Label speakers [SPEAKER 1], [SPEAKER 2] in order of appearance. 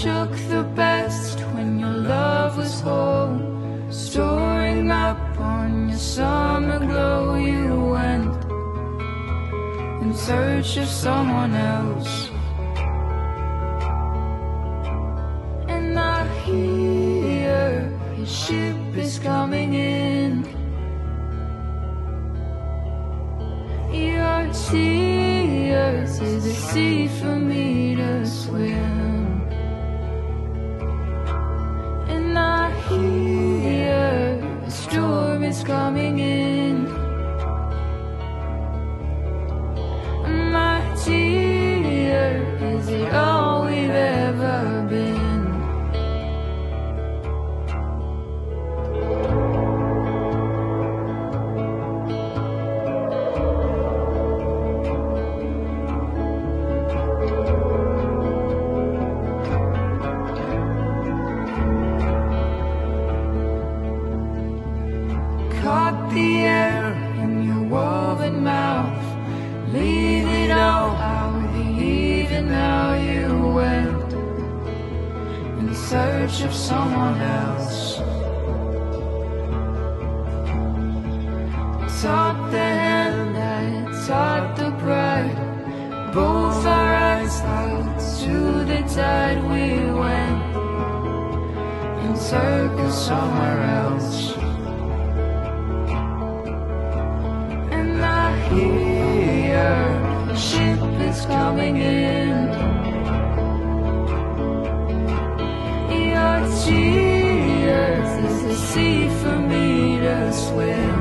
[SPEAKER 1] took the best when your love was whole, storing up on your summer glow. You went in search of someone else, and I hear your ship is coming in. Your tears is a sea for me to swim, and I hear a storm is coming in. My tear, is it all we've ever been? Caught the air in your woven mouth, leave it all out, even now you went in search of someone else. Taught the hand that taught the bride, both our eyes out to the tide. We went in circles somewhere else, and I hear the ship is coming in. Your tears is the sea for me to swim,